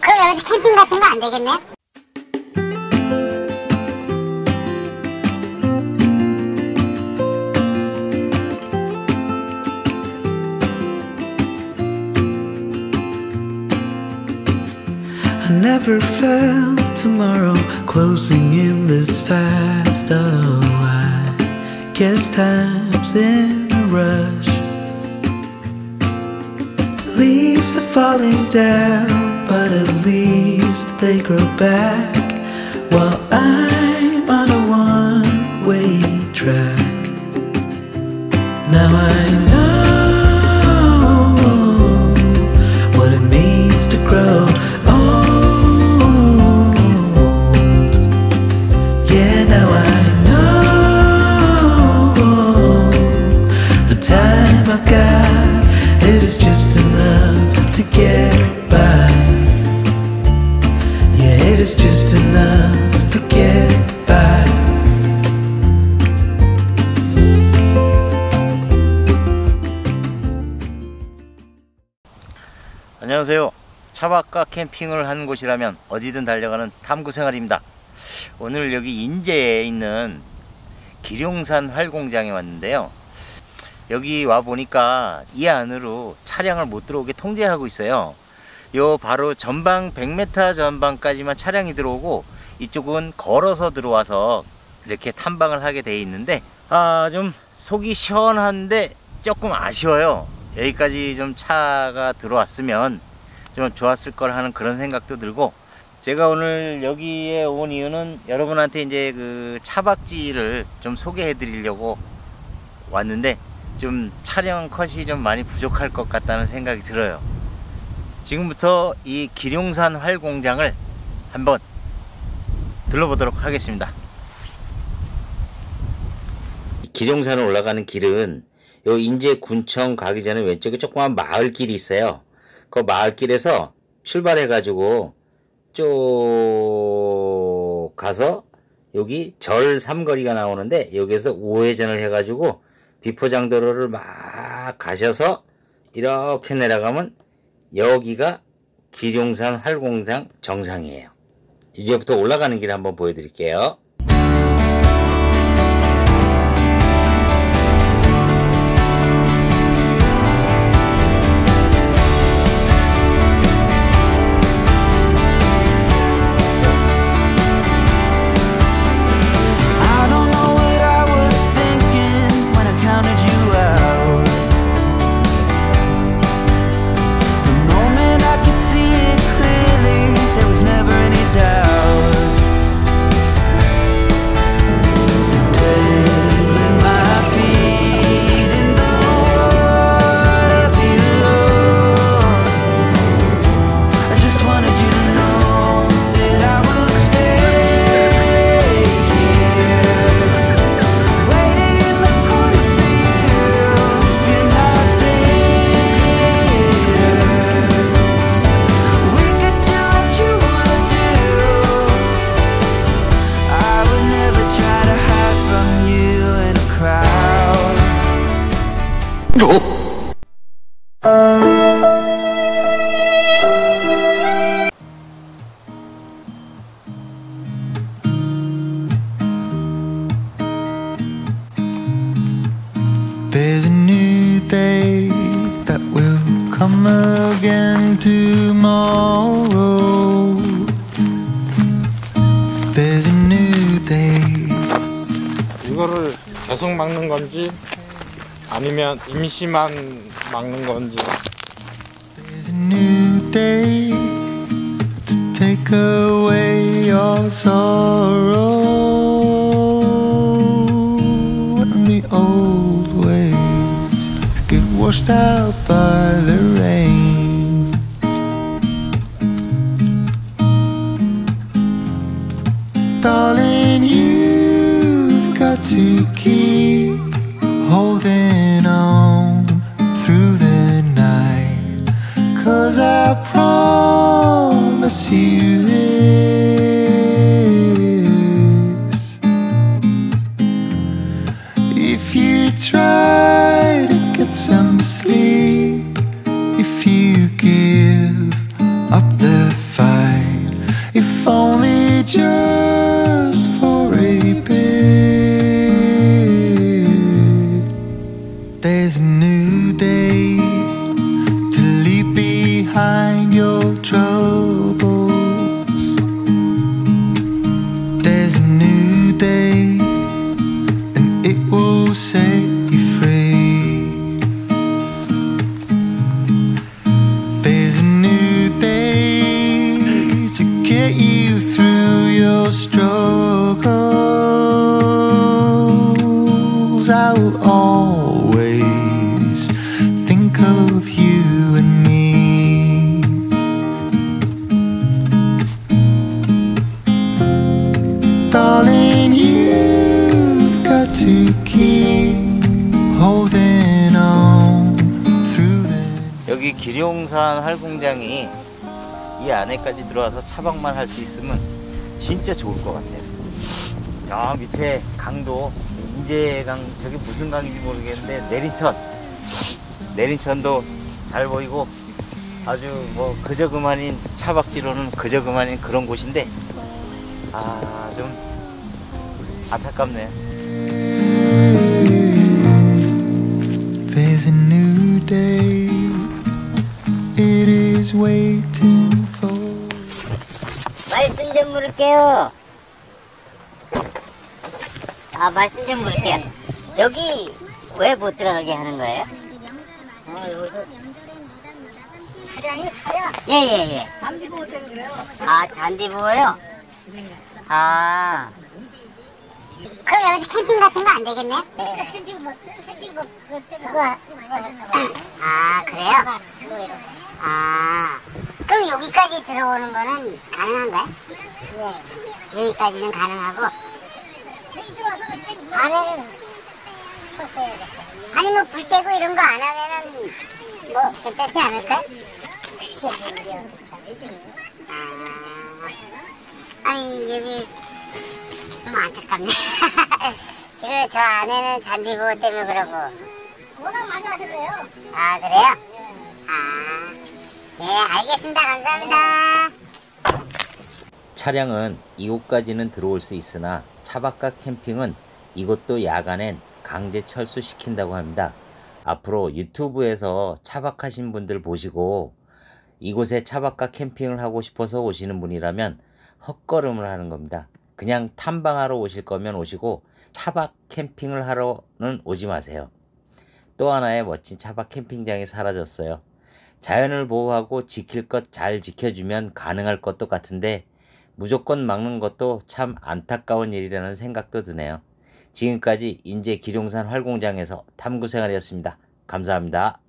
그럼 여기서 캠핑 같은 거 안 되겠네? I never felt tomorrow closing in this fast. Oh, I guess time's in a rush. Leaves are falling down, but at least they grow back, while I'm on a one-way track. Now I know what it means to grow old. Yeah, now I know the time I've got, it is just enough to get by. Yeah, it is just enough to get by. 안녕하세요. 차박과 캠핑을 하는 곳이라면 어디든 달려가는 탐구생활입니다. 오늘 여기 인제에 있는 기룡산 활공장에 왔는데요. 여기 와 보니까 이 안으로 차량을 못 들어오게 통제하고 있어요. 요 바로 전방 100m 전방까지만 차량이 들어오고 이쪽은 걸어서 들어와서 이렇게 탐방을 하게 돼 있는데 좀 속이 시원한데 조금 아쉬워요. 여기까지 좀 차가 들어왔으면 좀 좋았을 걸 하는 그런 생각도 들고, 제가 오늘 여기에 온 이유는 여러분한테 이제 그 차박지를 좀 소개해 드리려고 왔는데 좀 촬영 컷이 좀 많이 부족할 것 같다는 생각이 들어요. 지금부터 이 기룡산 활공장을 한번 둘러보도록 하겠습니다. 기룡산을 올라가는 길은 요 인제군청 가기 전에 왼쪽에 조그만 마을길이 있어요. 그 마을길에서 출발해 가지고 쭉 가서 여기 절 삼거리가 나오는데 여기에서 우회전을 해 가지고 비포장도로를 막 가셔서 이렇게 내려가면 여기가 기룡산 활공장 정상이에요. 이제부터 올라가는 길 한번 보여드릴게요. There's a new day that will come again tomorrow. There's a new day. 이거를 계속 막는 건지 아니면 임시만 막는 건지. There's a new day to take away your sorrow and the old ways get washed out by the rain. Darling, you've got to keep holding on through the night, 'cause I promise you this: if you try to get some sleep, if you give up the fight, get you through your struggles. I will always think of you and me. Darling, you've got to keep holding on through the. 여기 기룡산 활공장이 이 안에까지 들어와서 차박만 할 수 있으면 진짜 좋을 것 같아요. 저 밑에 강도 인제강, 저기 무슨 강인지 모르겠는데 내린천도 잘 보이고 아주 뭐 그저 그만인 차박지로는 그저 그만인 그런 곳인데 좀 안타깝네요. There's a new day, it is waiting for. 말씀 좀 물을게요. 말씀 좀 물을게요. 여기 왜 못 들어가게 하는 거예요? 여기서 차량이요, 차량? 예. 잔디보호 때문에 그래요. 잔디보호요? 그럼 여기서 캠핑 같은 거 안 되겠네? 캠핑 그거 그래요? 그럼 여기까지 들어오는 거는 가능한가요? 네. 여기까지는 가능하고 여기 들어와서 안에는 쳤어야 돼. 아니 뭐 불 떼고 이런 거 안 하면은 뭐 괜찮지 않을까? 아니 여기 좀 안타깝네. 지금 저 안에는 잔디보호 때문에 그러고 워낙 많이 와서 그래요. 그래요? 네, 알겠습니다. 감사합니다. 차량은 이곳까지는 들어올 수 있으나 차박과 캠핑은 이곳도 야간엔 강제 철수시킨다고 합니다. 앞으로 유튜브에서 차박하신 분들 보시고 이곳에 차박과 캠핑을 하고 싶어서 오시는 분이라면 헛걸음을 하는 겁니다. 그냥 탐방하러 오실 거면 오시고 차박 캠핑을 하러는 오지 마세요. 또 하나의 멋진 차박 캠핑장이 사라졌어요. 자연을 보호하고 지킬 것 잘 지켜주면 가능할 것도 같은데 무조건 막는 것도 참 안타까운 일이라는 생각도 드네요. 지금까지 인제 기룡산 활공장에서 탐구생활이었습니다. 감사합니다.